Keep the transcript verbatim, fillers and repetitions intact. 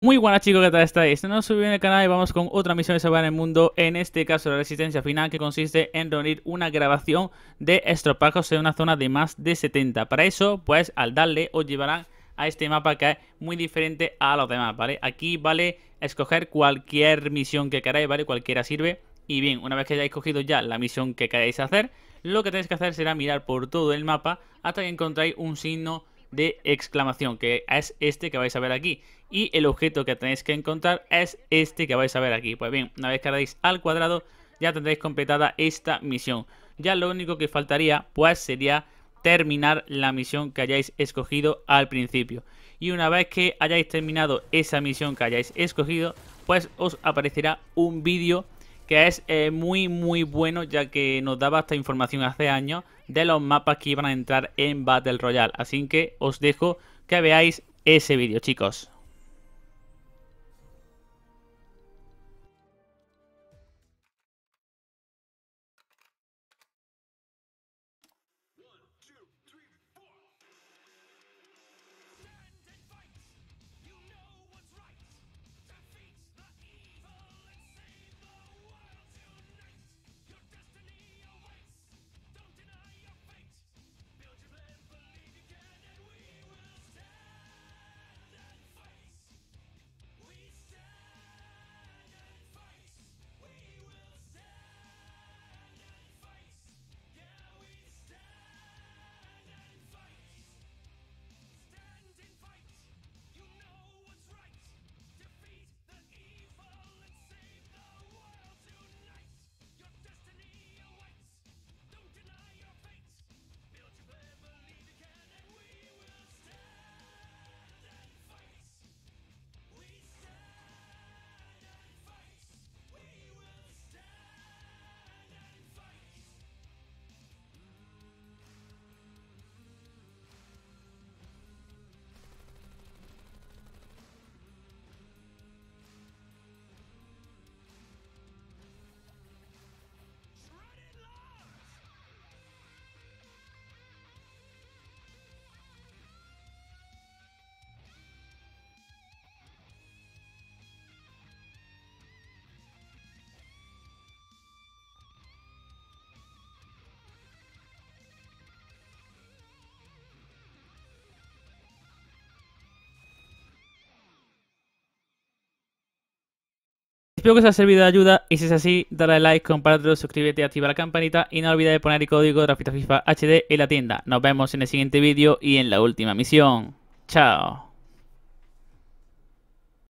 Muy buenas chicos, ¿qué tal estáis? Nos subimos en el canal y vamos con otra misión de salvar el mundo. En este caso la resistencia final, que consiste en reunir una grabación de estropajos en una zona de más de setenta. Para eso, pues al darle os llevarán a este mapa que es muy diferente a los demás, ¿vale? Aquí vale escoger cualquier misión que queráis, ¿vale? Cualquiera sirve. Y bien, una vez que hayáis cogido ya la misión que queráis hacer, lo que tenéis que hacer será mirar por todo el mapa hasta que encontráis un signo de exclamación, que es este que vais a ver aquí, y el objeto que tenéis que encontrar es este que vais a ver aquí. Pues bien, una vez que hagáis al cuadrado ya tendréis completada esta misión. Ya lo único que faltaría pues sería terminar la misión que hayáis escogido al principio, y una vez que hayáis terminado esa misión que hayáis escogido, pues os aparecerá un vídeo que es eh, muy muy bueno, ya que nos daba esta información hace años de los mapas que iban a entrar en Battle Royale. Así que os dejo que veáis ese vídeo, chicos. Espero que os haya servido de ayuda, y si es así, dale like, compártelo, suscríbete, activa la campanita y no olvides de poner el código Rafita FIFA H D en la tienda. Nos vemos en el siguiente vídeo y en la última misión. Chao.